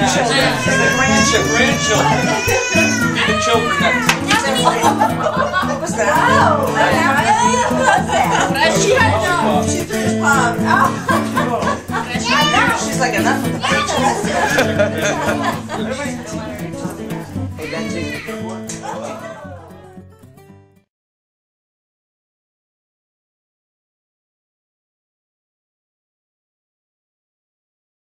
grandchildren. Grandchildren. The children next. What was that? She threw his palm. She's like, enough with the pictures. Hey, Benji.